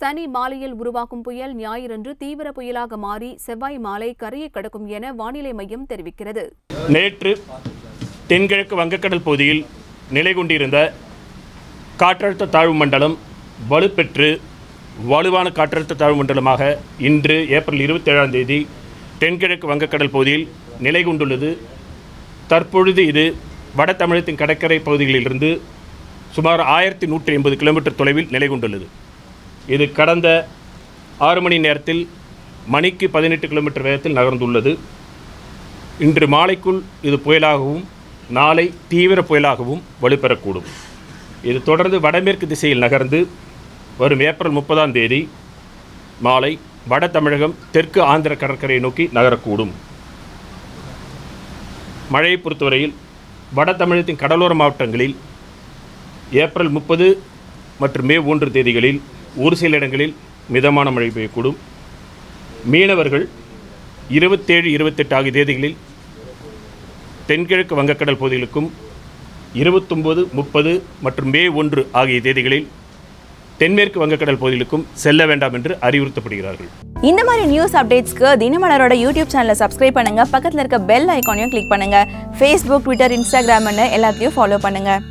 சனி மாலையில் உருவாகும் புயல் ஞாயிறன்று தீவிர புயலாக மாறி செவ்வாய் மாலை கரையை கடக்கும் என வானிலை மையம் தெரிவிக்கிறது. நேற்று தென்கிழக்கு வங்கக்கடல் பகுதியில் நிலை கொண்டிருந்த காற்றழுத்த தாழ்வு மண்டலம் வலுப்பெற்று வலுவான காற்றழுத்த தாழ்வு மண்டலமாக இன்று ஏப்ரல் 27ஆம் தேதி தென்கிழக்கு வங்கக்கடல் பகுதியில் நிலை கொண்டுள்ளது. தற்பொழுது இது வட தமிழகத்தின் கடற்கரை பகுதிகளிலிருந்து சுமார் 1180 கிலோமீட்டர் தொலைவில் நிலை கொண்டுள்ளது. இது கடந்த 6 மணி நேரத்தில் மணிக்கு 18 கிலோமீட்டர் வேகத்தில் நகர்ந்துள்ளது. இன்று மாலைக்குள் இது புயலாகவும் நாளை தீவிர புயலாகவும் வலுப்பெறக்கூடும். இது தொடர்ந்து வடமேற்கு திசையில் நகர்ந்து வரும் ஏப்ரல் 30ஆம் தேதி மாலை வட தமிழகம் தெற்கு ஆந்திர கடற்கரையை நோக்கி நகரக்கூடும். மழையை பொறுத்தவரையில் வட தமிழகத்தின் கடலோர மாவட்டங்களில் ஏப்ரல் 30 மற்றும் மே 1 தேதிகளில் ஒரு சில இடங்களில் மிதமான மழை பெய்யக்கூடும். மீனவர்கள் 27, 28 ஆகிய தேதிகளில் தென்கிழக்கு வங்கக்கடல் பகுதிகளுக்கும் 29, 30 மற்றும் மே 1 ஆகிய தேதிகளில் தென்மேற்கு வங்கக்கடல் பகுதிகளுக்கும் செல்ல வேண்டாம் என்று அறிவுறுத்தப்படுகிறார்கள். இந்த மாதிரி நியூஸ் அப்டேட்ஸ்க்கு தினமலரோட யூடியூப் சேனலை சப்ஸ்கிரைப் பண்ணுங்க. பக்கத்தில் இருக்க பெல் ஐகானையும் கிளிக் பண்ணுங்க. Facebook, Twitter, Instagram எல்லாத்தையும் ஃபாலோ பண்ணுங்க.